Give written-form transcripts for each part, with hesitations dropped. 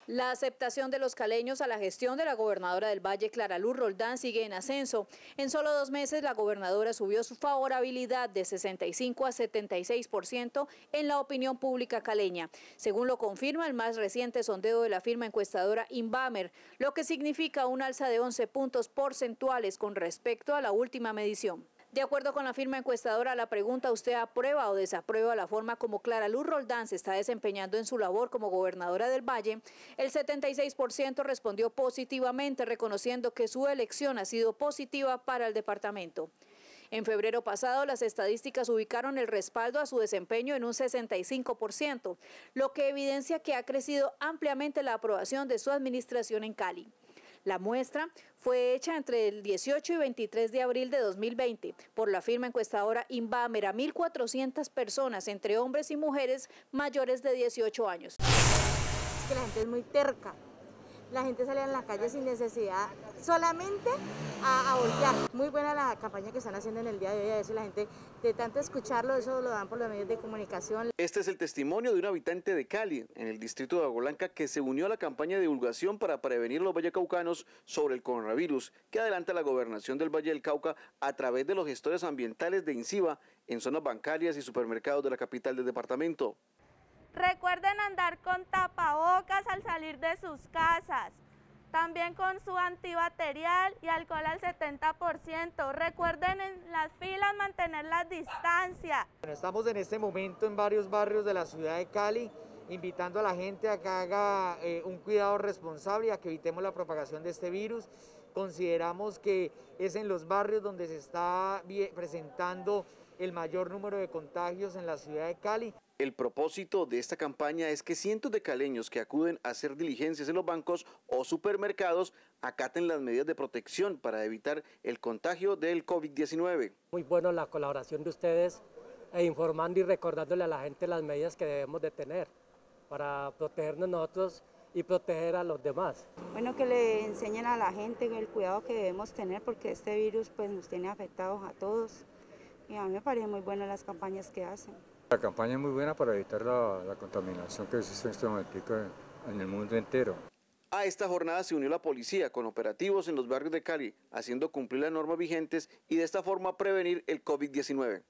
La aceptación de los caleños a la gestión de la gobernadora del Valle, Clara Luz Roldán, sigue en ascenso. En solo 2 meses, la gobernadora subió su favorabilidad de 65 a 76% en la opinión pública caleña, según lo confirma el más reciente sondeo de la firma encuestadora Inbamer, lo que significa un alza de 11 puntos porcentuales con respecto a la última medición. De acuerdo con la firma encuestadora, la pregunta ¿usted aprueba o desaprueba la forma como Clara Luz Roldán se está desempeñando en su labor como gobernadora del Valle? El 76% respondió positivamente, reconociendo que su elección ha sido positiva para el departamento. En febrero pasado, las estadísticas ubicaron el respaldo a su desempeño en un 65%, lo que evidencia que ha crecido ampliamente la aprobación de su administración en Cali. La muestra fue hecha entre el 18 y 23 de abril de 2020 por la firma encuestadora Inbamer a 1.400 personas, entre hombres y mujeres mayores de 18 años. Es que la gente es muy terca. La gente sale en la calle sin necesidad, solamente a voltear. Muy buena la campaña que están haciendo en el día de hoy, a veces la gente, de tanto escucharlo, eso lo dan por los medios de comunicación. Este es el testimonio de un habitante de Cali, en el distrito de Agua Blanca, que se unió a la campaña de divulgación para prevenir a los vallecaucanos sobre el coronavirus, que adelanta la gobernación del Valle del Cauca a través de los gestores ambientales de INCIBA en zonas bancarias y supermercados de la capital del departamento. Recuerden andar con tapabocas al salir de sus casas, también con su antibacterial y alcohol al 70%. Recuerden en las filas mantener la distancia. Bueno, estamos en este momento en varios barrios de la ciudad de Cali, invitando a la gente a que haga un cuidado responsable y a que evitemos la propagación de este virus. Consideramos que es en los barrios donde se está presentando el mayor número de contagios en la ciudad de Cali. El propósito de esta campaña es que cientos de caleños que acuden a hacer diligencias en los bancos o supermercados acaten las medidas de protección para evitar el contagio del COVID-19. Muy bueno la colaboración de ustedes informando y recordándole a la gente las medidas que debemos de tener para protegernos nosotros y proteger a los demás. Bueno, que le enseñen a la gente el cuidado que debemos tener porque este virus pues nos tiene afectados a todos y a mí me parecen muy buenas las campañas que hacen. La campaña es muy buena para evitar la contaminación que existe en este momento en el mundo entero. A esta jornada se unió la policía con operativos en los barrios de Cali, haciendo cumplir las normas vigentes y de esta forma prevenir el COVID-19.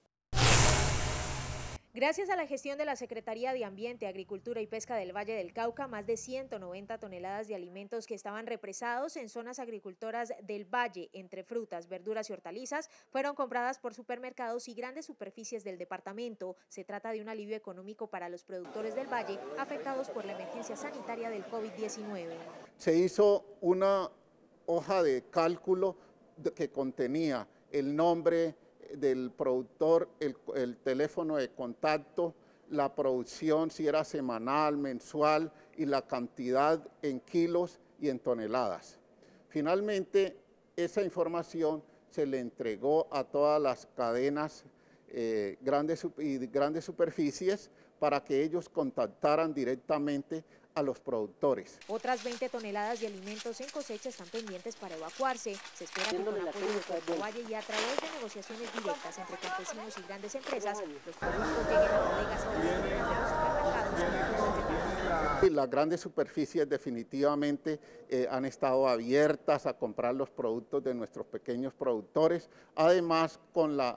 Gracias a la gestión de la Secretaría de Ambiente, Agricultura y Pesca del Valle del Cauca, más de 190 toneladas de alimentos que estaban represados en zonas agricultoras del Valle, entre frutas, verduras y hortalizas, fueron compradas por supermercados y grandes superficies del departamento. Se trata de un alivio económico para los productores del Valle afectados por la emergencia sanitaria del COVID-19. Se hizo una hoja de cálculo que contenía el nombre del productor, el teléfono de contacto, la producción, si era semanal, mensual, y la cantidad en kilos y en toneladas. Finalmente, esa información se le entregó a todas las cadenas grandes superficies para que ellos contactaran directamente a los productores. Otras 20 toneladas de alimentos en cosecha están pendientes para evacuarse. Se espera que con apoyo de Puerto Valle y a través de negociaciones directas entre campesinos y grandes empresas, los productos lleguen a bodegas de los supermercados. Las grandes superficies definitivamente han estado abiertas a comprar los productos de nuestros pequeños productores, además con la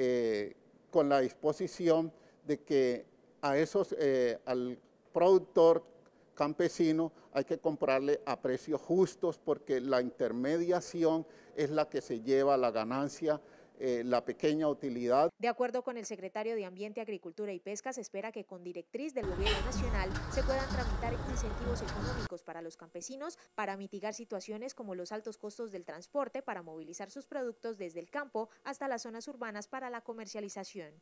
disposición de que al productor campesino hay que comprarle a precios justos porque la intermediación es la que se lleva la ganancia, la pequeña utilidad. De acuerdo con el secretario de Ambiente, Agricultura y Pesca, se espera que con directriz del gobierno nacional se puedan tramitar incentivos económicos para los campesinos para mitigar situaciones como los altos costos del transporte para movilizar sus productos desde el campo hasta las zonas urbanas para la comercialización.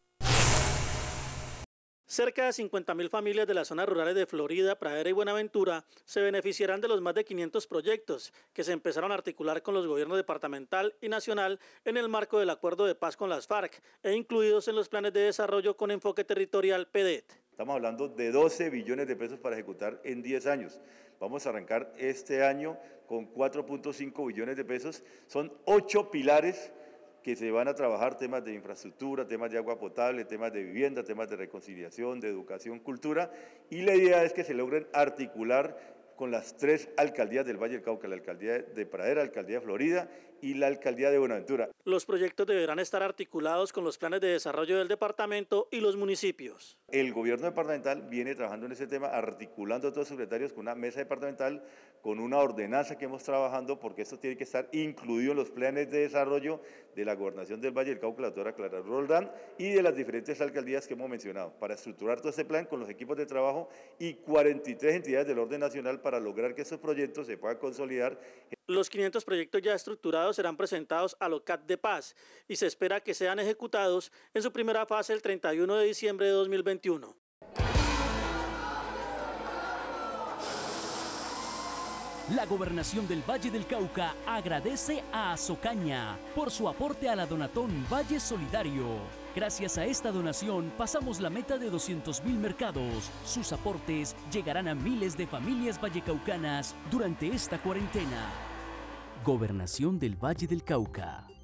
Cerca de 50.000 familias de las zonas rurales de Florida, Pradera y Buenaventura se beneficiarán de los más de 500 proyectos que se empezaron a articular con los gobiernos departamental y nacional en el marco del Acuerdo de Paz con las FARC e incluidos en los planes de desarrollo con enfoque territorial PEDET. Estamos hablando de 12 billones de pesos para ejecutar en 10 años. Vamos a arrancar este año con 4.5 billones de pesos. Son 8 pilares que se van a trabajar, temas de infraestructura, temas de agua potable, temas de vivienda, temas de reconciliación, de educación, cultura, y la idea es que se logren articular con las 3 alcaldías del Valle del Cauca, la alcaldía de Pradera, la alcaldía de Florida y la alcaldía de Buenaventura. Los proyectos deberán estar articulados con los planes de desarrollo del departamento y los municipios. El gobierno departamental viene trabajando en ese tema, articulando a todos los secretarios con una mesa departamental, con una ordenanza que hemos trabajando, porque esto tiene que estar incluido en los planes de desarrollo de la gobernación del Valle del Cauca, la doctora Clara Luz Roldán, y de las diferentes alcaldías que hemos mencionado, para estructurar todo este plan con los equipos de trabajo y 43 entidades del orden nacional para lograr que estos proyectos se puedan consolidar. Los 500 proyectos ya estructurados serán presentados al OCAT de Paz y se espera que sean ejecutados en su primera fase el 31 de diciembre de 2021. La Gobernación del Valle del Cauca agradece a Azocaña por su aporte a la Donatón Valle Solidario. Gracias a esta donación pasamos la meta de 200.000 mercados. Sus aportes llegarán a miles de familias vallecaucanas durante esta cuarentena. Gobernación del Valle del Cauca.